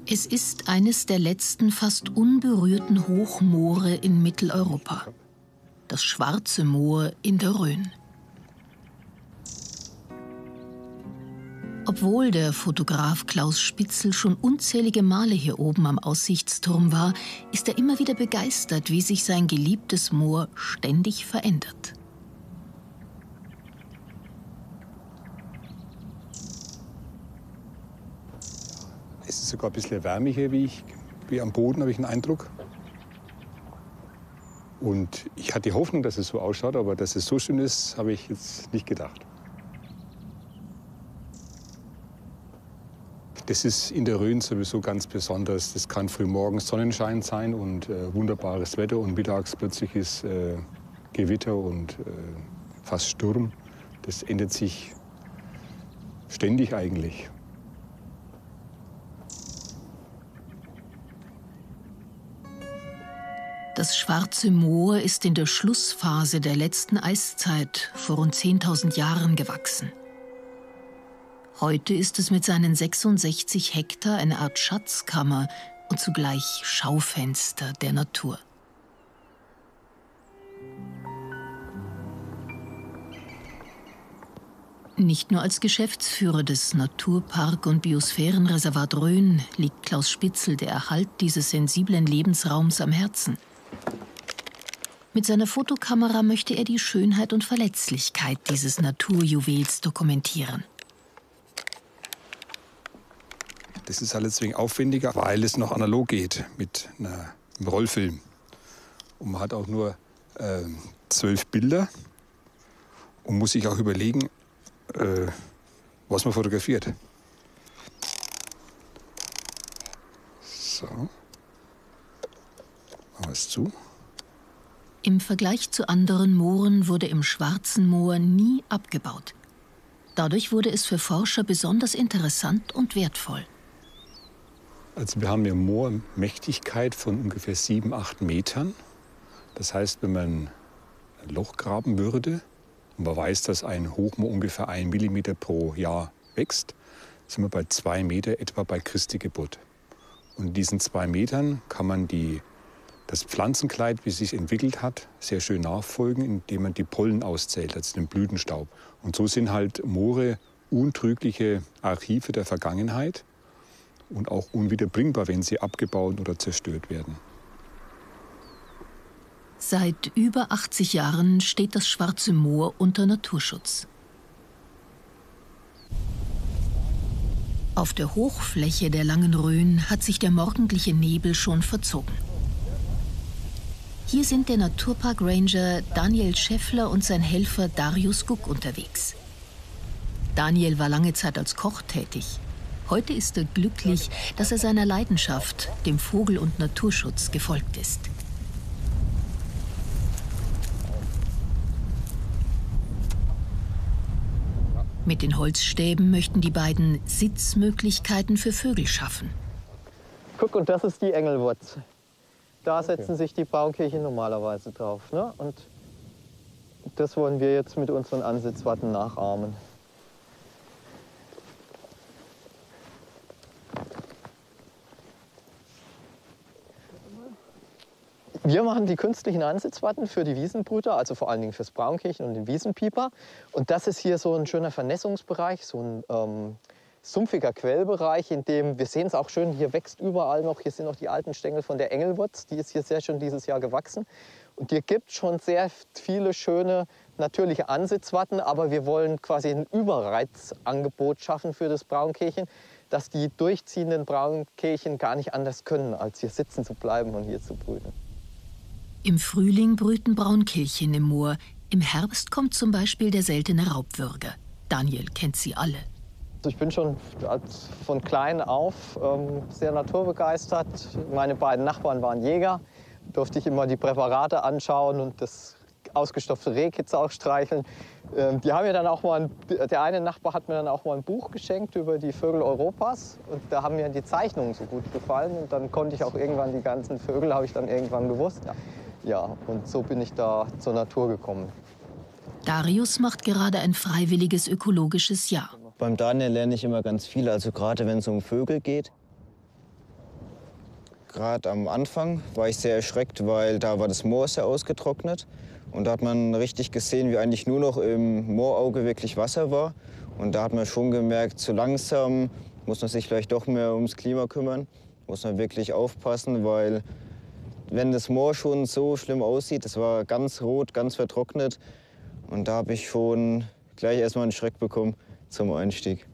Es ist eines der letzten fast unberührten Hochmoore in Mitteleuropa. Das Schwarze Moor in der Rhön. Obwohl der Fotograf Klaus Spitzel schon unzählige Male hier oben am Aussichtsturm war, ist er immer wieder begeistert, wie sich sein geliebtes Moor ständig verändert. Es ist sogar ein bisschen wärmiger wie am Boden, habe ich den Eindruck. Und ich hatte die Hoffnung, dass es so ausschaut, aber dass es so schön ist, habe ich jetzt nicht gedacht. Das ist in der Rhön sowieso ganz besonders. Das kann frühmorgens Sonnenschein sein und wunderbares Wetter und mittags plötzliches Gewitter und fast Sturm. Das ändert sich ständig eigentlich. Das Schwarze Moor ist in der Schlussphase der letzten Eiszeit vor rund 10.000 Jahren gewachsen. Heute ist es mit seinen 66 Hektar eine Art Schatzkammer und zugleich Schaufenster der Natur. Nicht nur als Geschäftsführer des Naturpark- und Biosphärenreservat Rhön liegt Klaus Spitzel der Erhalt dieses sensiblen Lebensraums am Herzen. Mit seiner Fotokamera möchte er die Schönheit und Verletzlichkeit dieses Naturjuwels dokumentieren. Das ist alles deswegen aufwendiger, weil es noch analog geht mit einem Rollfilm. Und man hat auch nur 12 Bilder und muss sich auch überlegen, was man fotografiert. So. Machen wir es zu. Im Vergleich zu anderen Mooren wurde im Schwarzen Moor nie abgebaut. Dadurch wurde es für Forscher besonders interessant und wertvoll. Also wir haben hier Moormächtigkeit von ungefähr 7, 8 Metern. Das heißt, wenn man ein Loch graben würde und man weiß, dass ein Hochmoor ungefähr 1 Millimeter pro Jahr wächst, sind wir bei 2 Meter etwa bei Christi Geburt. Und in diesen 2 Metern kann man das Pflanzenkleid, wie es sich entwickelt hat, sehr schön nachfolgen, indem man die Pollen auszählt, also den Blütenstaub. Und so sind halt Moore untrügliche Archive der Vergangenheit und auch unwiederbringbar, wenn sie abgebaut oder zerstört werden. Seit über 80 Jahren steht das Schwarze Moor unter Naturschutz. Auf der Hochfläche der langen Rhön hat sich der morgendliche Nebel schon verzogen. Hier sind der Naturpark-Ranger Daniel Schäffler und sein Helfer Darius Guck unterwegs. Daniel war lange Zeit als Koch tätig. Heute ist er glücklich, dass er seiner Leidenschaft, dem Vogel- und Naturschutz, gefolgt ist. Mit den Holzstäben möchten die beiden Sitzmöglichkeiten für Vögel schaffen. Guck, und das ist die Engelwurz. Da setzen sich die Braunkehlchen normalerweise drauf. Ne? Und das wollen wir jetzt mit unseren Ansitzwatten nachahmen. Wir machen die künstlichen Ansitzwatten für die Wiesenbrüter, also vor allen Dingen fürs Braunkehlchen und den Wiesenpieper. Und das ist hier so ein schöner Vernässungsbereich, so ein sumpfiger Quellbereich, in dem, wir sehen es auch schön, hier wächst überall noch, hier sind noch die alten Stängel von der Engelwurz, die ist hier sehr schön dieses Jahr gewachsen. Und hier gibt es schon sehr viele schöne natürliche Ansitzwatten, aber wir wollen quasi ein Überreizangebot schaffen für das Braunkehlchen, dass die durchziehenden Braunkehlchen gar nicht anders können, als hier sitzen zu bleiben und hier zu brüten. Im Frühling brüten Braunkehlchen im Moor. Im Herbst kommt zum Beispiel der seltene Raubwürger. Daniel kennt sie alle. Ich bin schon von klein auf sehr naturbegeistert. Meine beiden Nachbarn waren Jäger. Durfte ich immer die Präparate anschauen und das ausgestopfte Rehkitz auch streicheln. Die haben mir dann auch mal, der eine Nachbar hat mir dann auch mal ein Buch geschenkt über die Vögel Europas. Und da haben mir die Zeichnungen so gut gefallen. Und dann konnte ich auch irgendwann die ganzen Vögel, habe ich dann irgendwann gewusst. Ja, und so bin ich da zur Natur gekommen. Darius macht gerade ein freiwilliges ökologisches Jahr. Beim Daniel lerne ich immer ganz viel, also gerade wenn es um Vögel geht. Gerade am Anfang war ich sehr erschreckt, weil da war das Moor sehr ausgetrocknet. Und da hat man richtig gesehen, wie eigentlich nur noch im Moorauge wirklich Wasser war. Und da hat man schon gemerkt, so langsam muss man sich vielleicht doch mehr ums Klima kümmern. Muss man wirklich aufpassen, weil wenn das Moor schon so schlimm aussieht, das war ganz rot, ganz vertrocknet. Und da habe ich schon gleich erstmal einen Schreck bekommen zum Einstieg.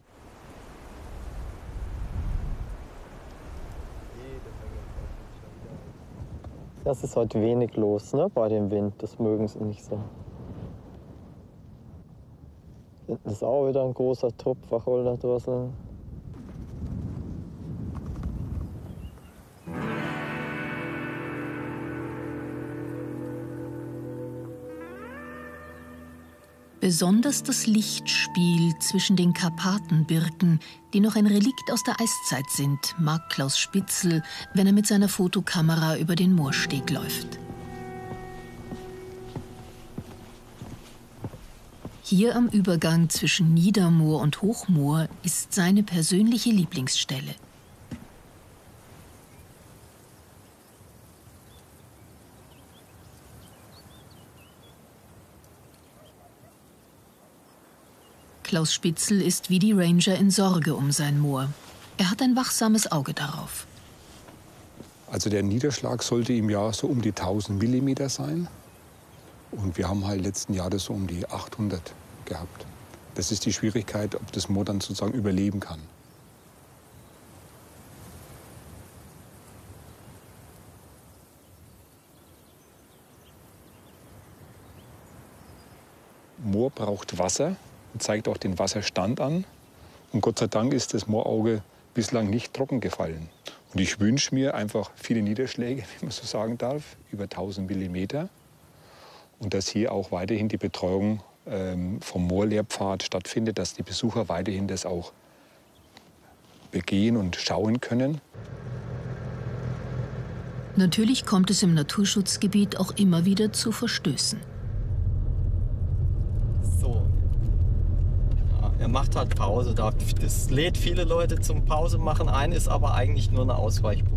Das ist heute wenig los, ne, bei dem Wind. Das mögen sie nicht so. Hinten ist auch wieder ein großer Trupp Wacholderdrossel. Besonders das Lichtspiel zwischen den Karpatenbirken, die noch ein Relikt aus der Eiszeit sind, mag Klaus Spitzel, wenn er mit seiner Fotokamera über den Moorsteg läuft. Hier am Übergang zwischen Niedermoor und Hochmoor ist seine persönliche Lieblingsstelle. Klaus Spitzel ist wie die Ranger in Sorge um sein Moor. Er hat ein wachsames Auge darauf. Also der Niederschlag sollte im Jahr so um die 1000 Millimeter sein. Und wir haben halt letzten Jahre so um die 800 gehabt. Das ist die Schwierigkeit, ob das Moor dann sozusagen überleben kann. Moor braucht Wasser. Zeigt auch den Wasserstand an. Und Gott sei Dank ist das Moorauge bislang nicht trocken gefallen. Und ich wünsche mir einfach viele Niederschläge, wenn man so sagen darf, über 1000 Millimeter. Und dass hier auch weiterhin die Betreuung vom Moorlehrpfad stattfindet, dass die Besucher weiterhin das auch begehen und schauen können. Natürlich kommt es im Naturschutzgebiet auch immer wieder zu Verstößen. Er macht halt Pause. Das lädt viele Leute zum Pause machen ein, ist aber eigentlich nur eine Ausweichbucht.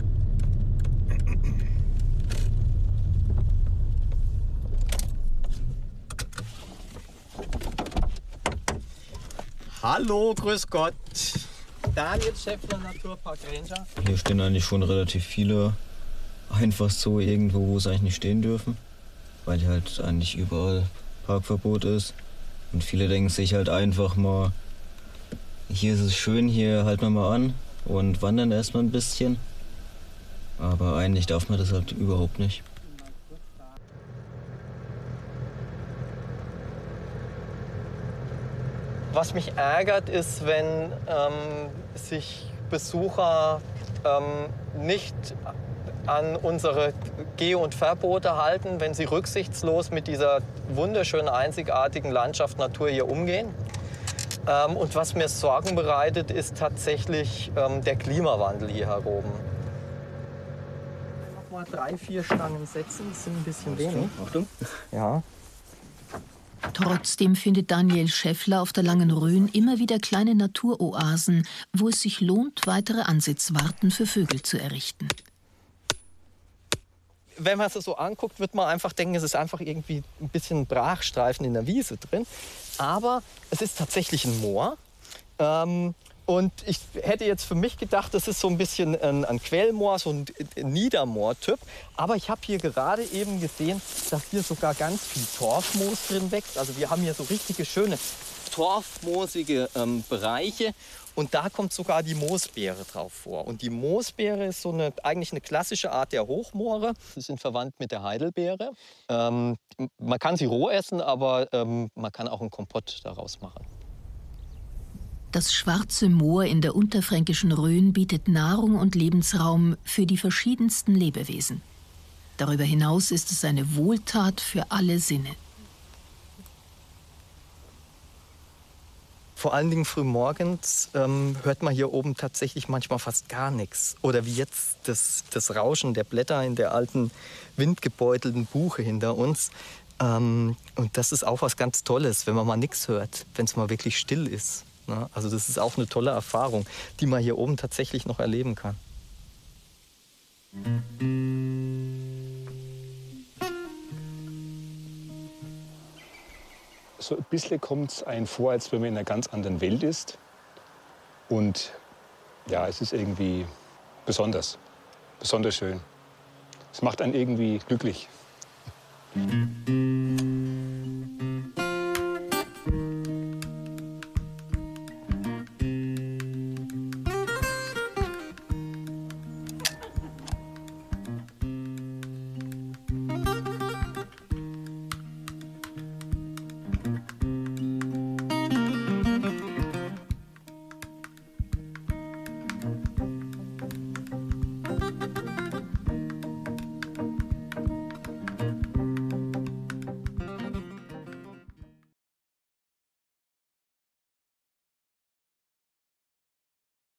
Hallo, grüß Gott. Daniel Schäffler, Naturpark Ranger. Hier stehen eigentlich schon relativ viele einfach so irgendwo, wo es eigentlich nicht stehen dürfen. Weil hier halt eigentlich überall Parkverbot ist. Und viele denken sich halt einfach mal, hier ist es schön, hier halten wir mal an und wandern erstmal ein bisschen. Aber eigentlich darf man das halt überhaupt nicht. Was mich ärgert, ist, wenn sich Besucher nicht an unsere Geh- und Verbote halten, wenn sie rücksichtslos mit dieser wunderschönen, einzigartigen Landschaft, Natur hier umgehen. Und was mir Sorgen bereitet, ist tatsächlich der Klimawandel hier herum. Noch mal 3, 4 Stangen setzen, das sind ein bisschen wenig. Achtung. Ja. Trotzdem findet Daniel Schäffler auf der Langen Rhön immer wieder kleine Naturoasen, wo es sich lohnt, weitere Ansitzwarten für Vögel zu errichten. Wenn man es so anguckt, wird man einfach denken, es ist einfach irgendwie ein bisschen Brachstreifen in der Wiese drin. Aber es ist tatsächlich ein Moor. Und ich hätte jetzt für mich gedacht, das ist so ein bisschen ein Quellmoor, so ein Niedermoor-Typ. Aber ich habe hier gerade eben gesehen, dass hier sogar ganz viel Torfmoos drin wächst. Also wir haben hier so richtige schöne torfmoosige Bereiche. Und da kommt sogar die Moosbeere drauf vor. Und die Moosbeere ist so eigentlich eine klassische Art der Hochmoore. Sie sind verwandt mit der Heidelbeere. Man kann sie roh essen, aber man kann auch einen Kompott daraus machen. Das Schwarze Moor in der unterfränkischen Rhön bietet Nahrung und Lebensraum für die verschiedensten Lebewesen. Darüber hinaus ist es eine Wohltat für alle Sinne. Vor allen Dingen frühmorgens hört man hier oben tatsächlich manchmal fast gar nichts. Oder wie jetzt das Rauschen der Blätter in der alten windgebeutelten Buche hinter uns. Und das ist auch was ganz Tolles, wenn man mal nichts hört, wenn es mal wirklich still ist. Ne? Also das ist auch eine tolle Erfahrung, die man hier oben tatsächlich noch erleben kann. So ein bisschen kommt es einem vor, als wenn man in einer ganz anderen Welt ist. Und ja, es ist irgendwie besonders schön. Es macht einen irgendwie glücklich.